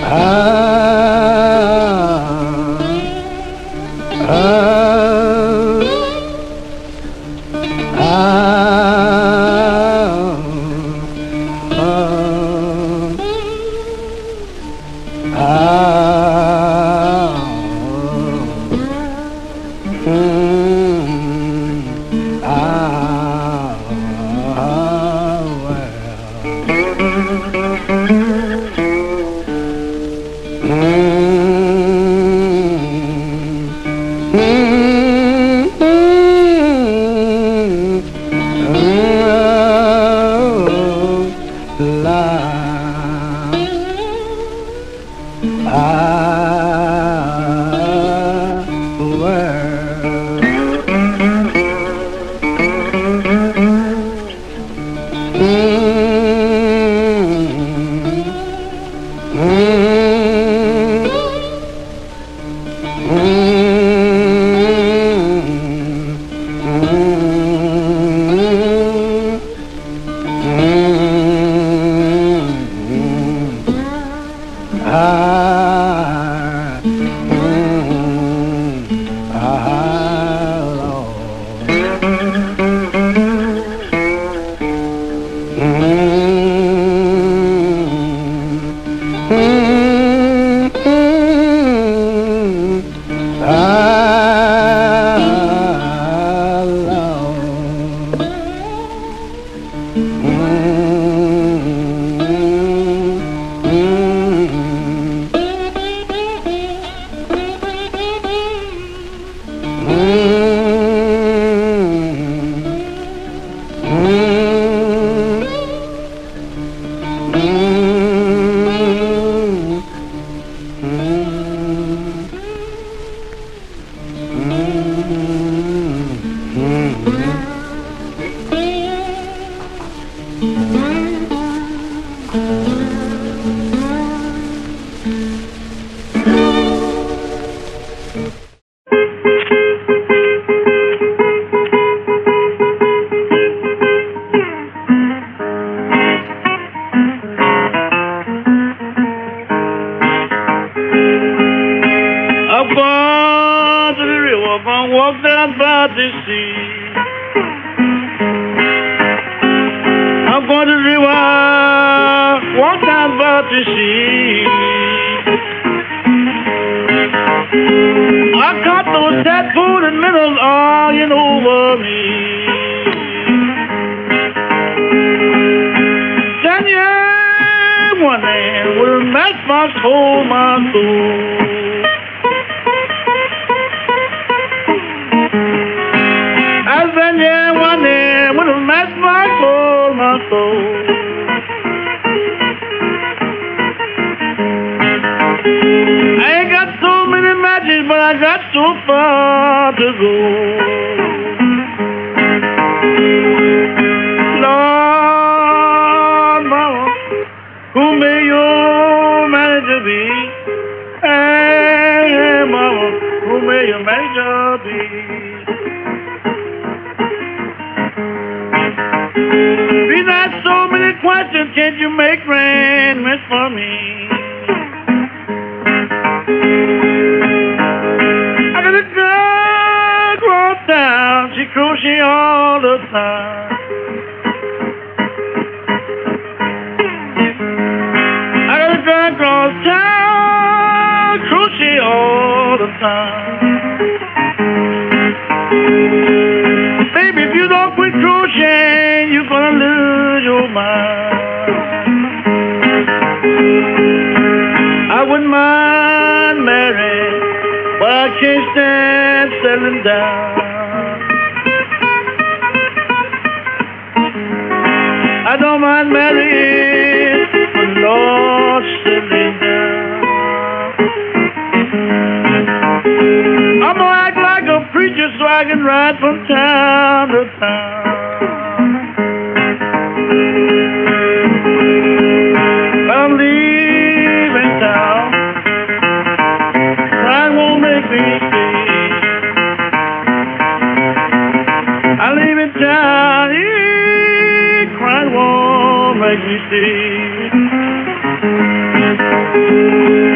Crying won't make me stay.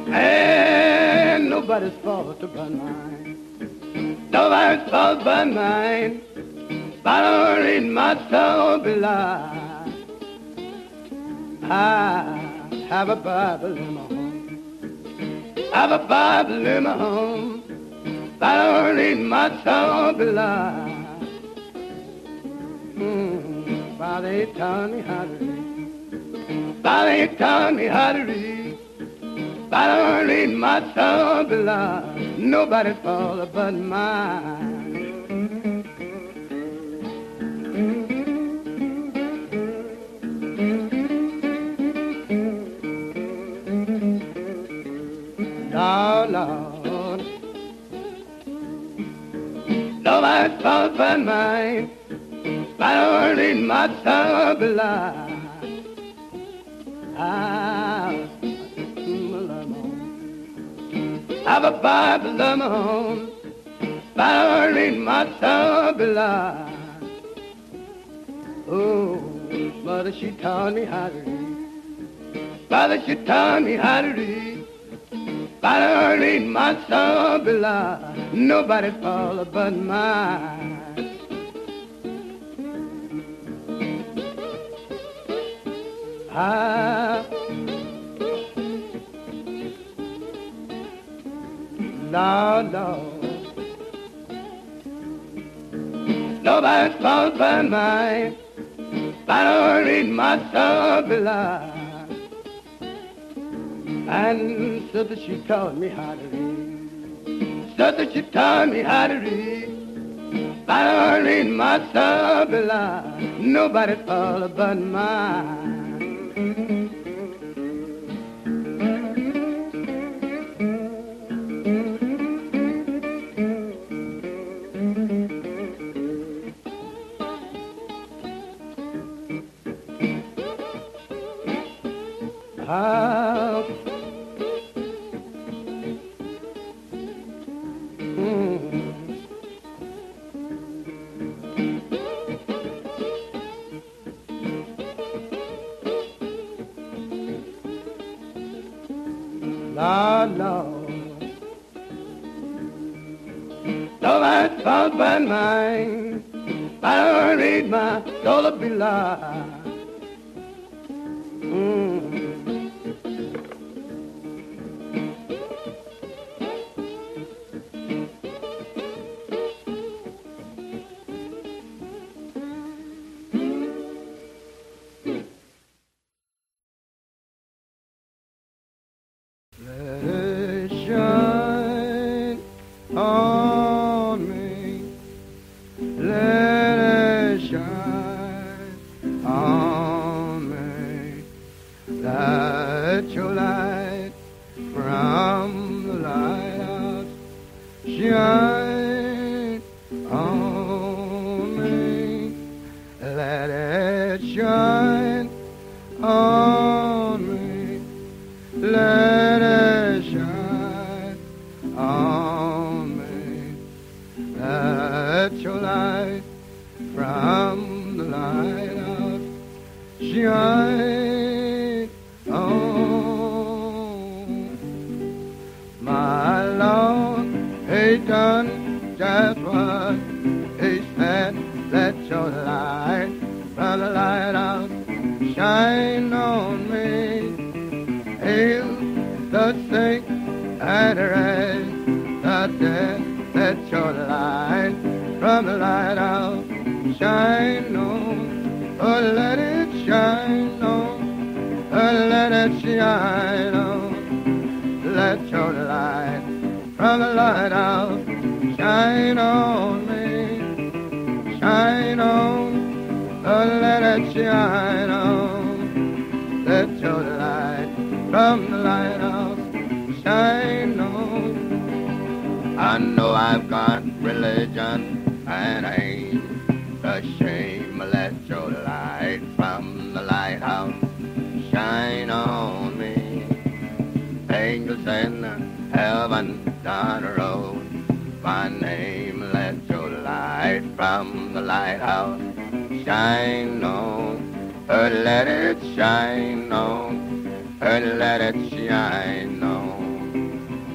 And nobody's fault but mine. Nobody's fault but mine. But I don't read my soul belie. I have a Bible in my home. I have a Bible in my home. But I don't read my soul belie. Father, he taught me how to read. Father, he taught me how to read. But I don't read my soul belie. Nobody's fault but mine. Oh, Lord, nobody's fault but mine. But I don't read my soul belie. I have a Bible of my own, but I don't read my soul belie. Oh, mother, she taught me how to read. Father, she taught me how to read. But I don't read my soul belie. Nobody's fault but mine. Lord, Lord, nobody's fault but mine. But I don't read my soul belie. And sister, she taught me how to read. Sister, she taught me how to read. But I don't read my soul belie. Nobody's fault but mine. Lord, Lord, nobody's fault but mine. I don't read my soul belie. Let it shine on, let it shine on.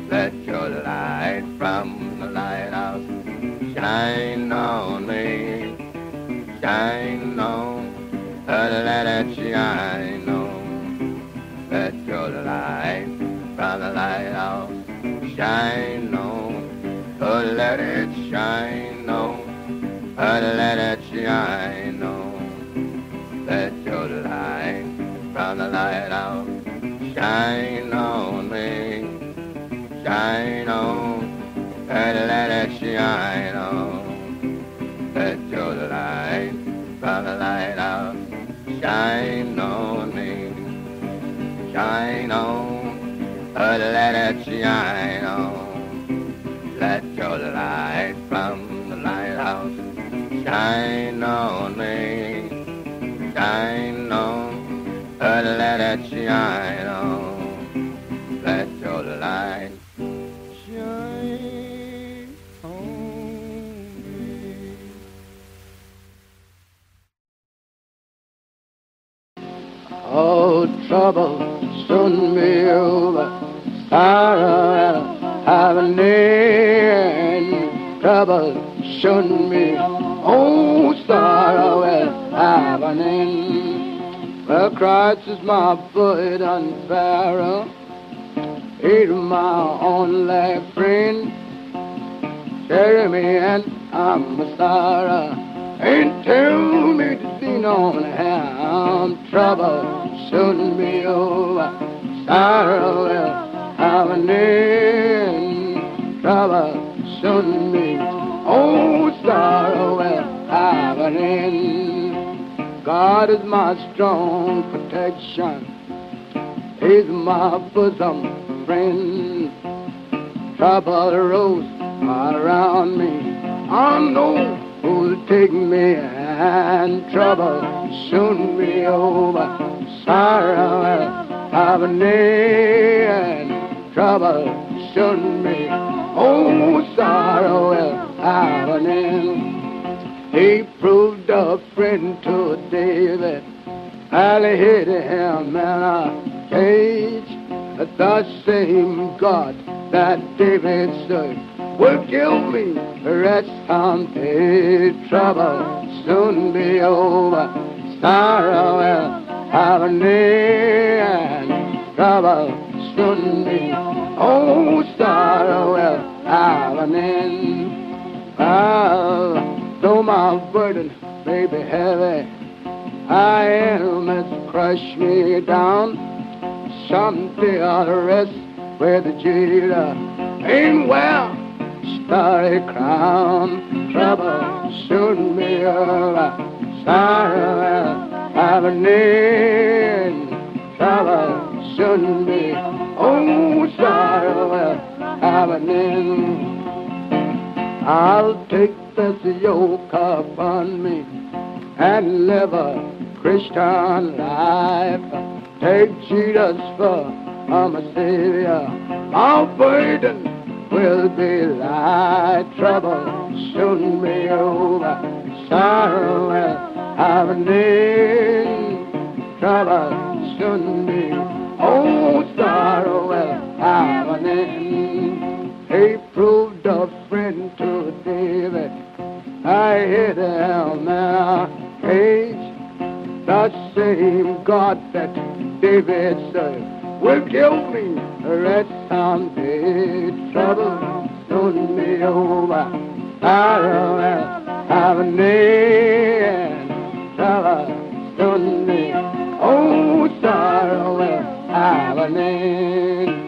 Let your light from the lighthouse shine on me. Shine on, let it shine on. Let your light from the lighthouse shine on. Oh, let it shine on. Oh, let it shine on. Let your light from the lighthouse shine on me. Shine on, and let it shine on. Let your light from the lighthouse shine on me. Shine on, let it shine on. Let your light from the lighthouse shine on me. Shine on, let it shine on. Let your light shine on me. Oh, trouble soon be over. Sorrow will have an end. Trouble soon be. Oh, sorrow will have an end. Well, Christ is my burden bearer. He's my only friend. Carry me and I'm a sorrow. Ain't tell me to see no harm. Trouble shouldn't be over. Sorrow will have an end. Trouble shouldn't be. Oh, sorrow will have an end. God is my strong protection. He's my bosom friend. Trouble rose around me. I know who'll take me, and trouble soon be over. Sorrow will have an end. Trouble soon be. Oh, sorrow will have an end. He proved a friend to David. I'll hit him in a cage. The same God that David served will give me rest someday. Trouble soon be over. Sorrow will have an end. Trouble soon be. Oh, sorrow will have an end. Well, though my burden may be heavy, I am it's crush me down. Someday I'll rest where the jailer ain't well. Starry crown, trouble soon be over. Sorrow will have an end. Trouble soon be. Oh, sorrow will have an end. I'll take this yoke upon me and live a Christian life. Take Jesus for my Savior. My burden will be light. Trouble soon be over. Sorrow will have an end. Trouble soon be. Oh, sorrow will have an end. He proved a friend to David. I hid him in a cage. The same God that David served will give me rest someday. Trouble soon be over. Sorrow will have an end. Trouble soon be. Oh, sorrow will have an end.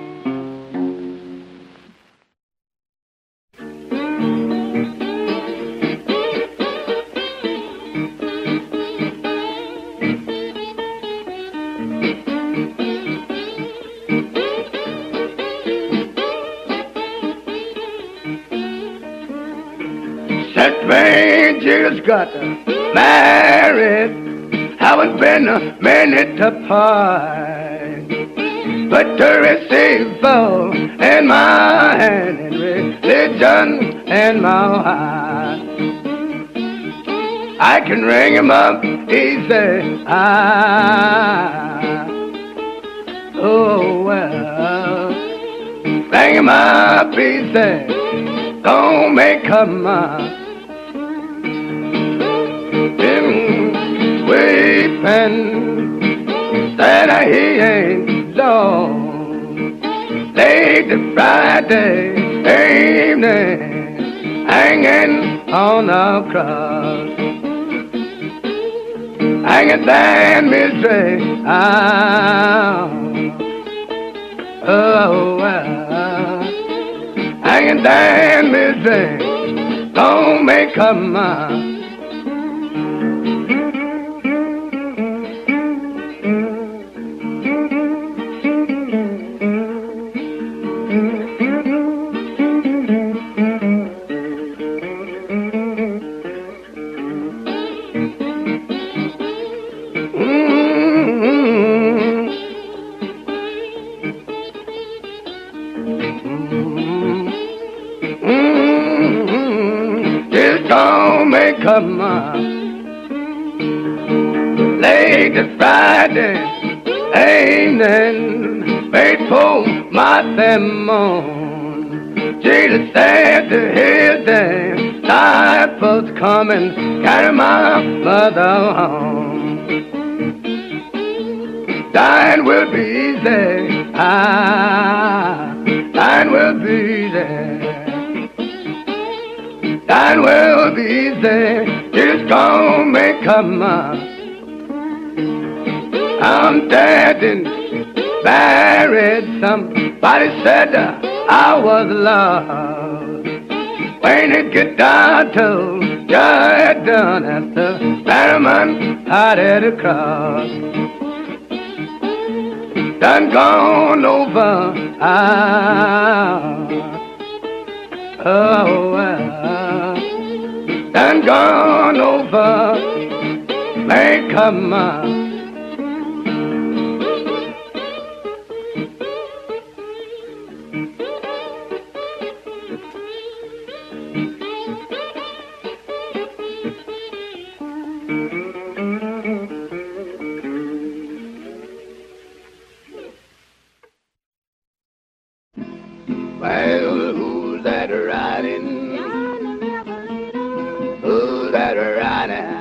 That man just got married, haven't been a minute apart, but to receive both in my hand and religion in my heart. I can ring him up easy. Oh well, ring hanging my pieces, don't make up my weeping, said he ain't long. Late to Friday evening, hanging on the cross, hanging down misery. Hanging down misery, don't make up my come on. Late Friday evening, wait for my sermon. Jesus said to his disciples, come and carry my mother home. Thine will be easy, thine will be easy. Thine will be easy, it's gonna make a man. I'm dead and buried. Somebody said I was lost. When it get down to just done at the Batterman headed across. Done gone over. Done gone over, make a man. Well, who's that riding? Who's that riding?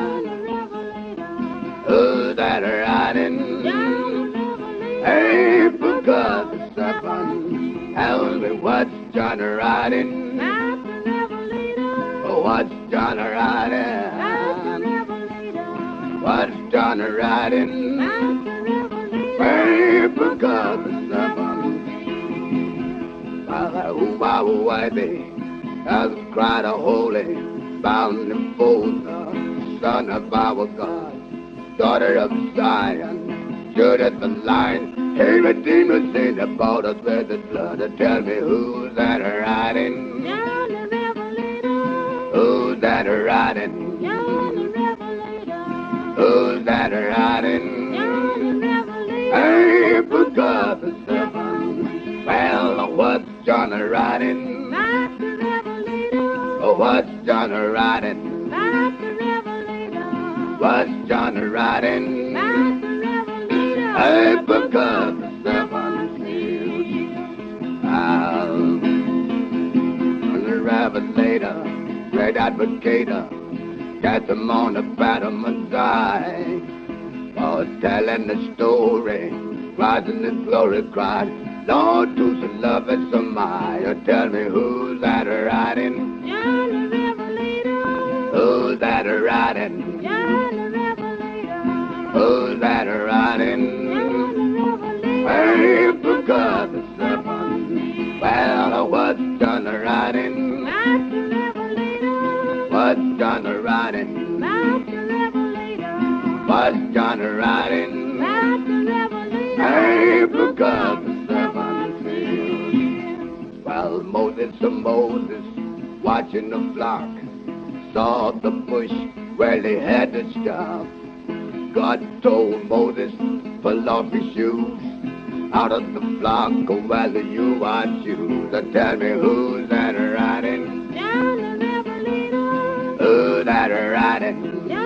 Who's that riding? Hey, because the serpent tells me what's John riding? What's John riding? What's John riding? Hey, because the serpent why they has cried a holy, bound and bold, son of our God, daughter of Zion, Judith the Lion, hey, Redeemer, sing about us with the blood. Tell me who's that riding? Who's that riding? Who's that riding? Hey, for God the servant. Well, what's John riding? What's John riding? What's John riding? Hey, because the servant feels the revelator, great advocator, got them on the battlement side. Was telling the story, rising in glory, cried, Lord, to so love it so my. Tell me who's that riding? Who's that riding? Who's that riding? Hey, for God the serpent. Well, what's John riding? What's John riding? What's John riding? Hey, for God the serpent feels. Well, Moses, watching the flock, saw the bush where they had to stop. God told Moses, pull off his shoes, out of the flock, go where you are choose. Tell me who's that riding? Who's that riding?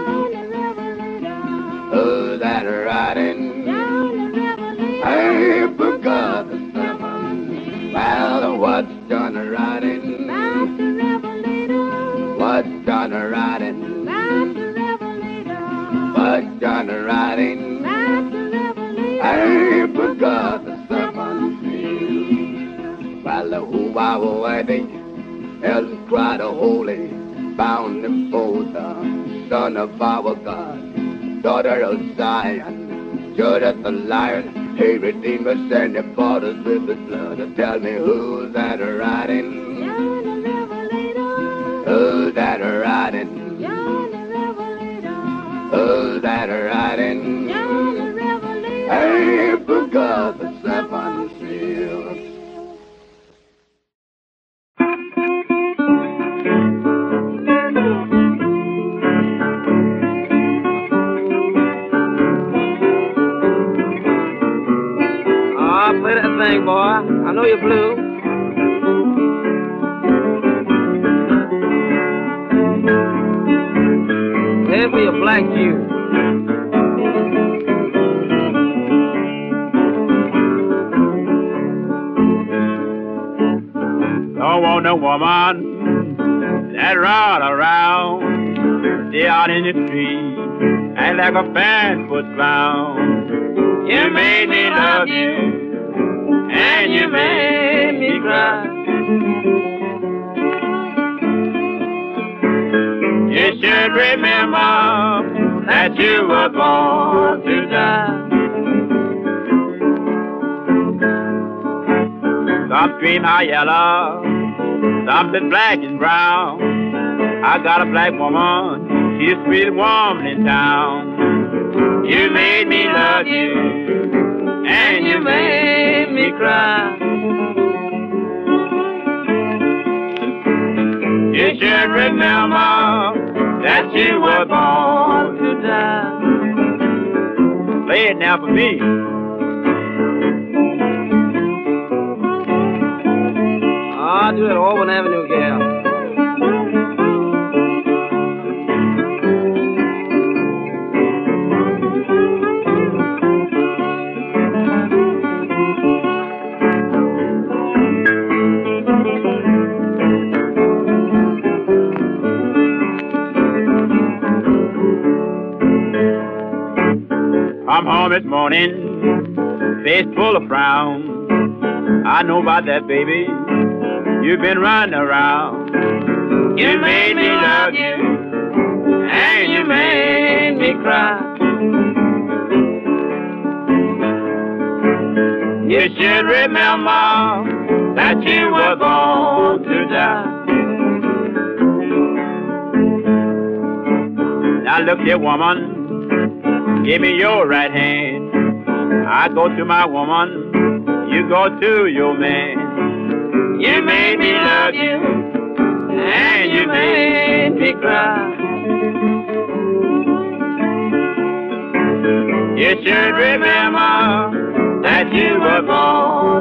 Who's that riding? Hey, for God the serpent. Well, what's Johnny riding? Master Revelator. What's Johnny riding? Master Revelator. What's Johnny riding? Master Revelator. I forgot the seven fields. While the who-wow wedding, elders cried a holy, bound him for the son of our God, daughter of Zion, Judah the lion, he redeemed us and he bought us with his blood. Tell me who's that riding? John the Revelator. Who's that riding? John the Revelator. Who's that riding? John the Revelator. I forgot the seven seals. Play that thing, boy. I know you're blue. Play for your black Jew. Don't want no woman that run around, stay out in the street, act like a barefoot clown. You made me love you, and you made me cry. You should remember that you were born to die. Some stream are yellow, some is black and brown. I got a black woman, she's the sweetest woman in town. You made me love you, and you made me cry. You should remember that you were born to die. Play it now for me. I'll do it Auburn Avenue, gal. I'm home this morning, face full of frown. I know about that, baby. You've been running around. You made me love you, and you made me cry. You should remember that you were born to die. Now look here, woman, give me your right hand. I go to my woman, you go to your man. You made me love you, and you made me cry. You should remember that you were born